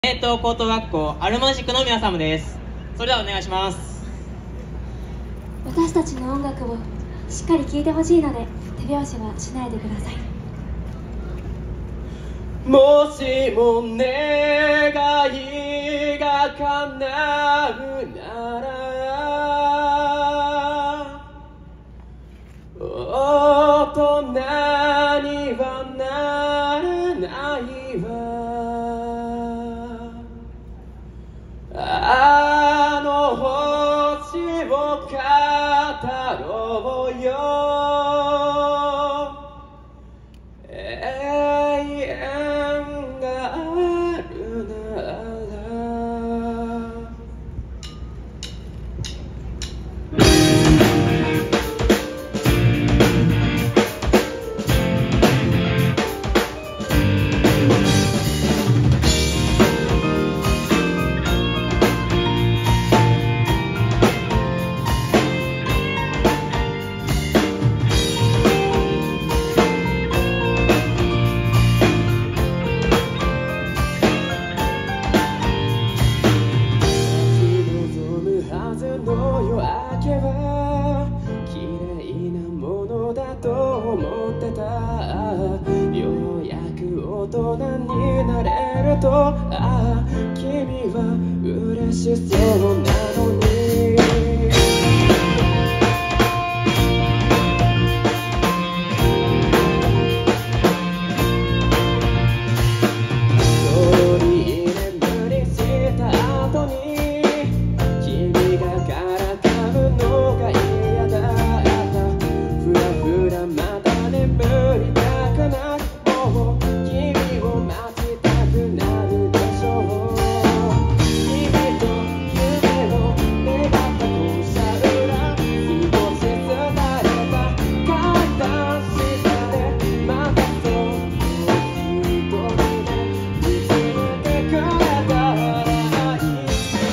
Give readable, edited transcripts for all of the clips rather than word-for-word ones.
高等学校アルマジックの皆様です。それではお願いします。 私たちの音楽をしっかり聴いてほしいので手拍子はしないでください。 もしも願いが叶うなら大人にはなれないわ。あの星を語ろうよ。永遠があるなら。大人になれると君は嬉しそうなのに。通り眠りした後に君がからかうのが嫌だった。ふらふらまた眠りたくなる。もう君を待ちたくなるでしょう。君と夢を願った校舎裏、少し疲れた階段下でまたその瞳で見つめてくれたらいい。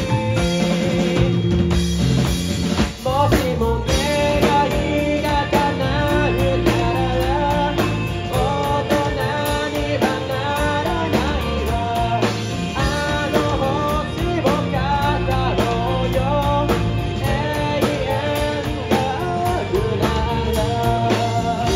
もしも願いが叶うなら大人にはならないわ。あの星を語ろうよ。永遠があるなら。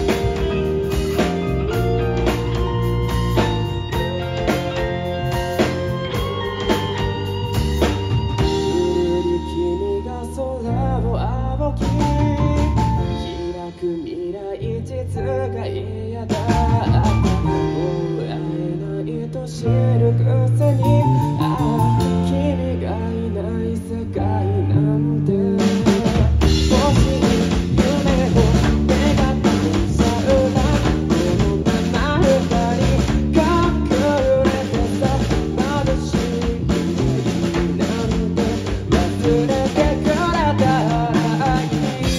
君が空を仰ぎ開く未来実が嫌だった。もう会えないと知るくせに君がいない世界なんて。星に夢を願った校舎裏、このまま二人隠れてさ、眩しい夢なんて忘れてくれたらい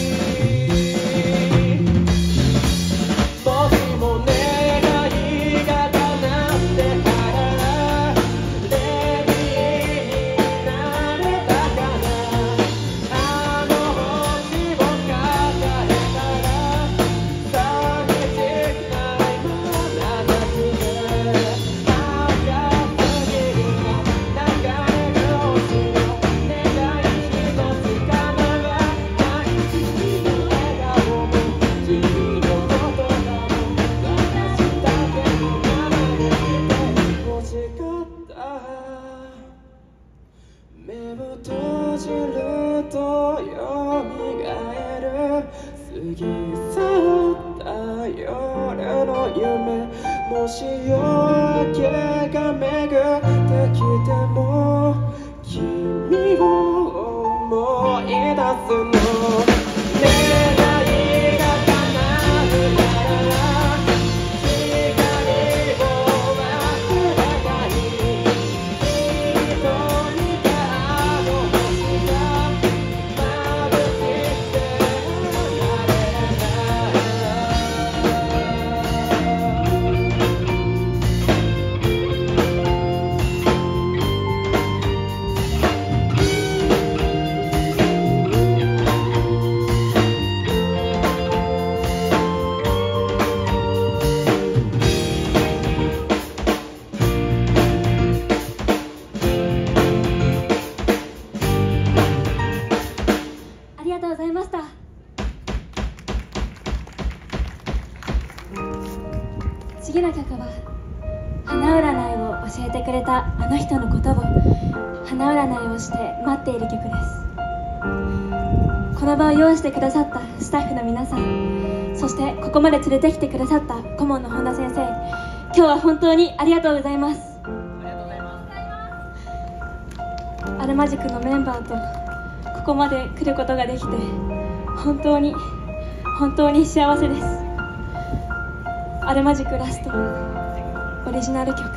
い。もしも願いが叶ってからレディーになれたかな。あの星を語れたら寂しくないままだけ赤すぎるな流れ星の願い一つ叶わない。君の笑顔も君の言葉も私だけのままでいて欲しかった。目を閉じるとよみがえる過ぎ去った夜の夢。もし夜明けが巡ってきても君を思い出すの。願いが叶うなら光を忘れたい。瞳があの星が眩しくて離れない。 れたあの人のことを花占いをして待っている曲です。この場を用意してくださったスタッフの皆さん、そしてここまで連れてきてくださった顧問の本田先生、今日は本当にありがとうございます。アルマジクのメンバーとここまで来ることができて本当に幸せです。アルマジクラストオリジナル曲、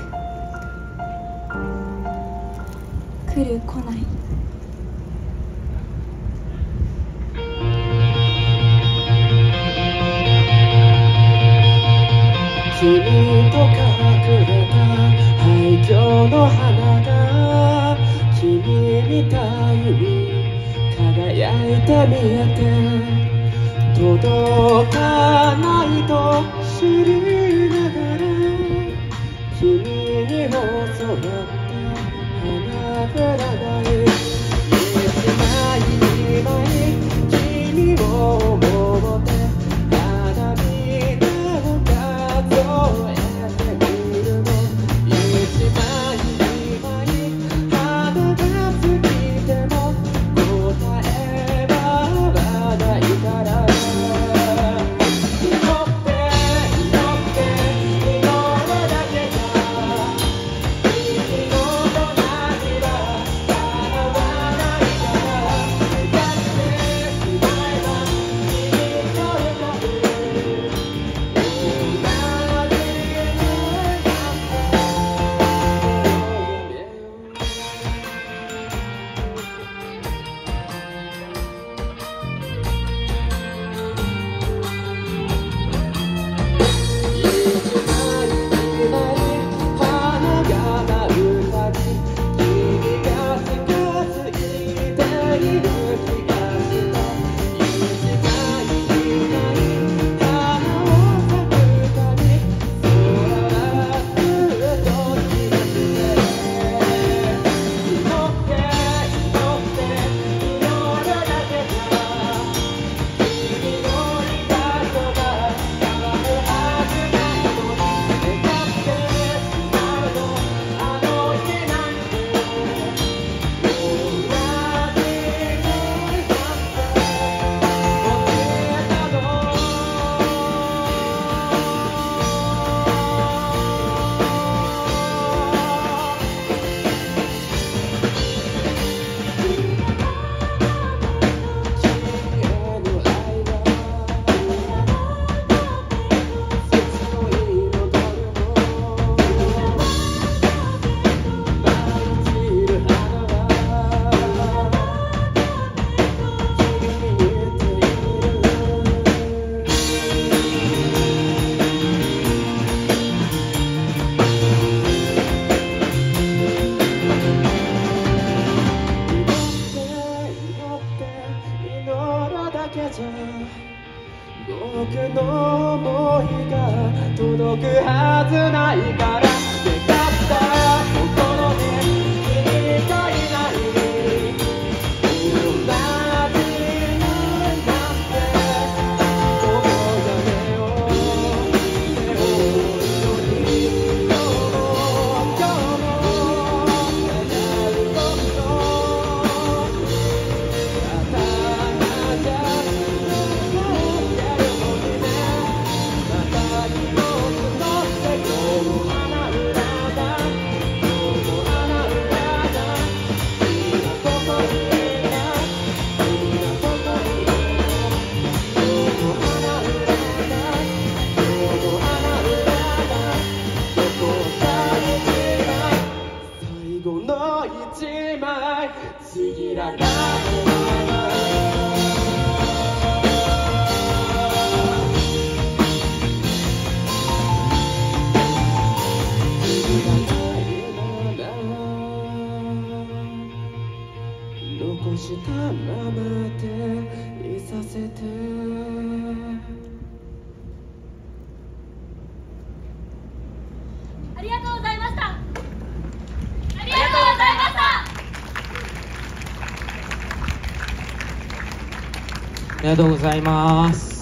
来る来ない。 君と隠れた廃墟の花が君みたいに輝いて見えて、届かないと知りながら君に教わった花占い、一枚一枚君を思って花びらを数えてみるの、一枚一枚花が尽きても答えはないから、祈って祈って祈るだけじゃ君の隣は叶わないから、だってしまえば君と歌う僕の想いが届くはずないから、願ったところで君といない同じになってこの夢を背負うより今日も願うこと刀じゃちぎらない残したままでいさせて、 ありがとうございました。ありがとうございました。 ありがとうございます。